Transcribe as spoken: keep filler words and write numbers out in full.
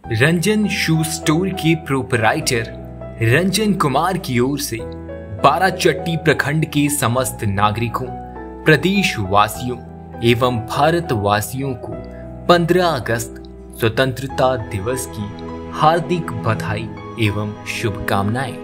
Ranjan shoe store के proprietor Ranjan Kumar की ओर से बाराचट्टी प्रखंड के समस्त नागरिकों, प्रदेश वासियों एवं भारत वासियों को पंद्रह अगस्त स्वतंत्रता दिवस की हार्दिक बधाई एवं शुभकामनाएं।